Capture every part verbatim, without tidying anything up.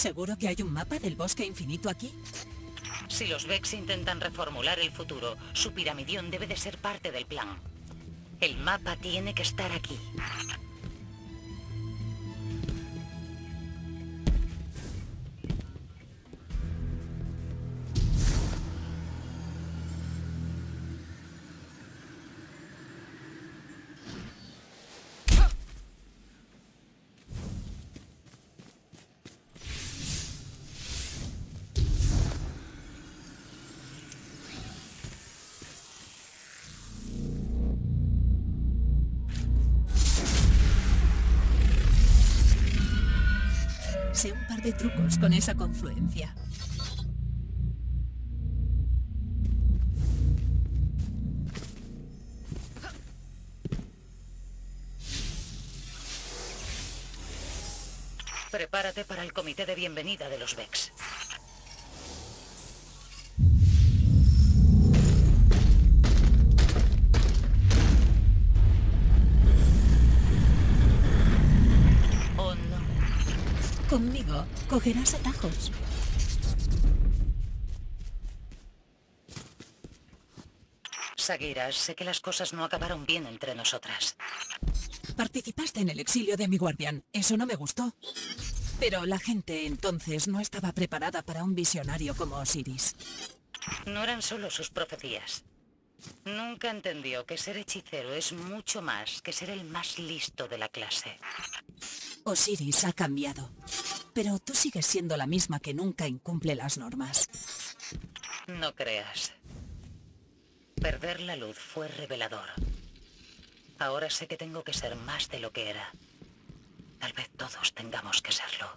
¿Seguro que hay un mapa del bosque infinito aquí? Si los Vex intentan reformular el futuro, su piramidión debe de ser parte del plan. El mapa tiene que estar aquí. Sé un par de trucos con esa confluencia. Prepárate para el comité de bienvenida de los Vex. Oh, no. Conmigo cogerás atajos. Sagira, sé que las cosas no acabaron bien entre nosotras. Participaste en el exilio de mi guardián. Eso no me gustó. Pero la gente entonces no estaba preparada para un visionario como Osiris. No eran solo sus profecías. Nunca entendió que ser hechicero es mucho más que ser el más listo de la clase. Osiris ha cambiado. Pero tú sigues siendo la misma que nunca incumple las normas. No creas. Perder la luz fue revelador. Ahora sé que tengo que ser más de lo que era. Tal vez todos tengamos que serlo.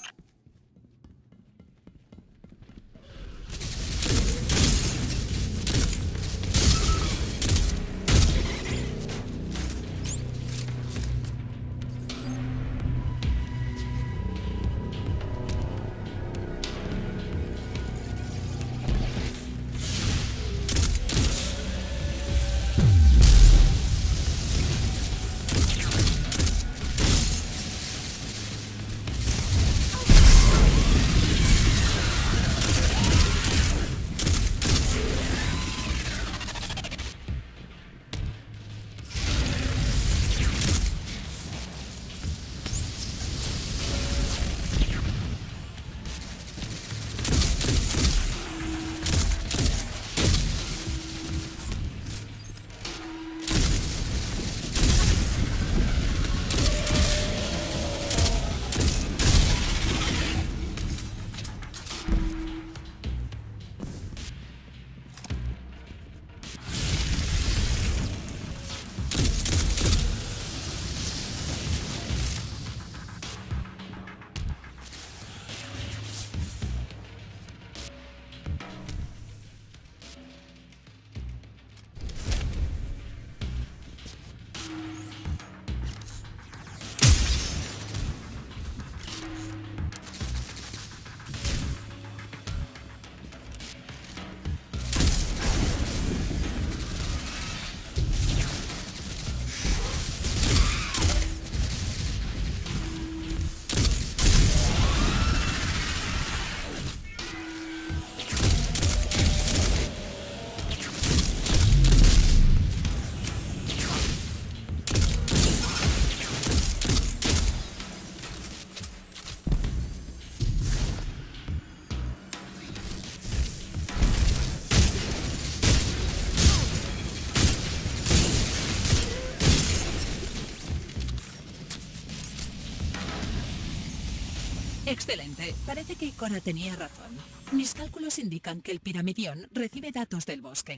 Excelente. Parece que Ikora tenía razón. Mis cálculos indican que el piramidión recibe datos del bosque.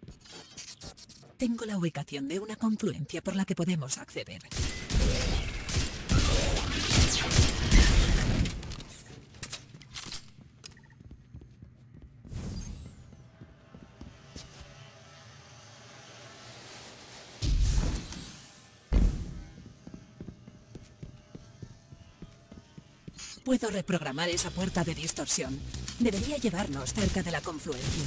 Tengo la ubicación de una confluencia por la que podemos acceder. Puedo reprogramar esa puerta de distorsión. Debería llevarnos cerca de la confluencia.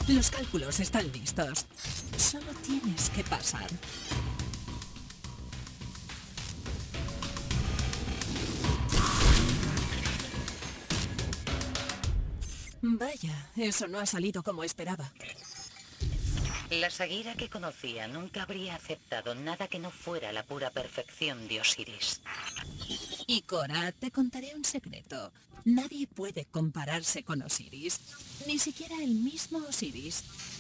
Los cálculos están listos. Solo tienes que pasar. Vaya, eso no ha salido como esperaba. La Sagira que conocía nunca habría aceptado nada que no fuera la pura perfección de Osiris. Y Cora, te contaré un secreto. Nadie puede compararse con Osiris. Ni siquiera el mismo Osiris.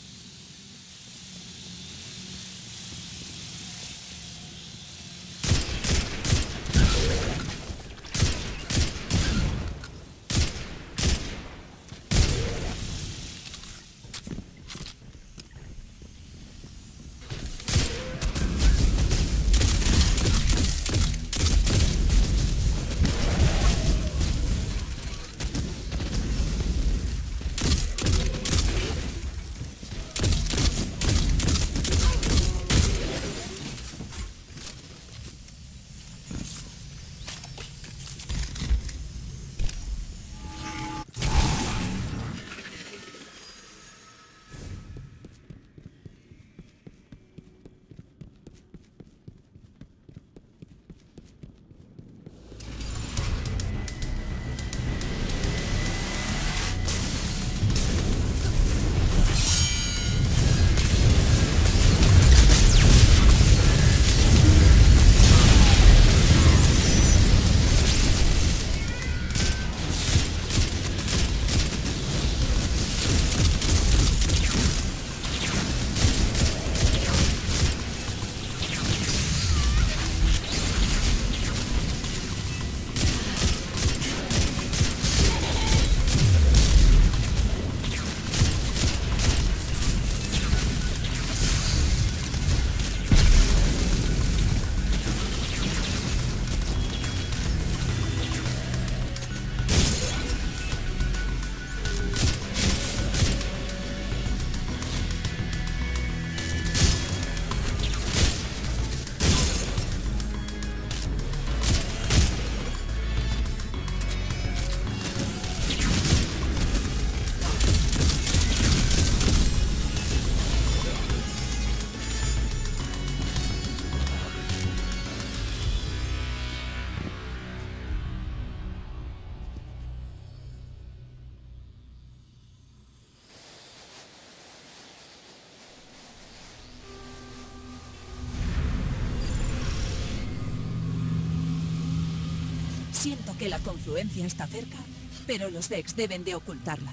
Siento que la confluencia está cerca, pero los Vex deben de ocultarla.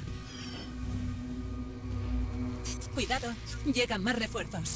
Cuidado, llegan más refuerzos.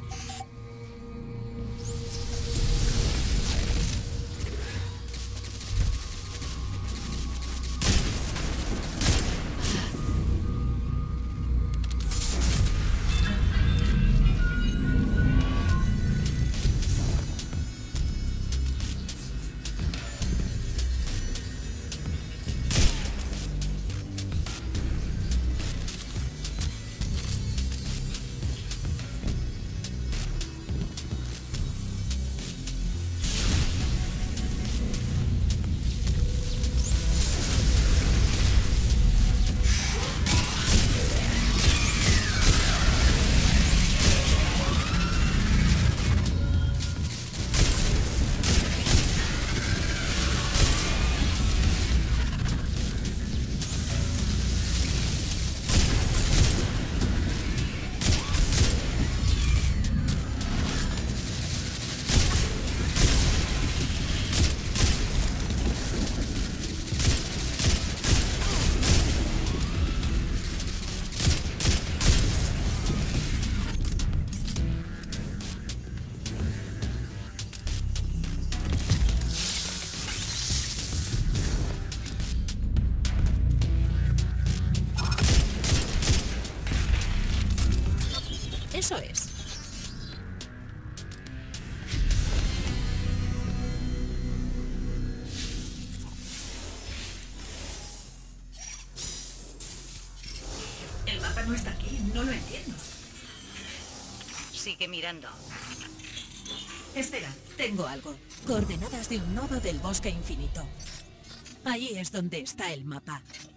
Eso es. El mapa no está aquí, no lo entiendo. Sigue mirando. Espera, tengo algo. Coordenadas de un nodo del bosque infinito. Ahí es donde está el mapa.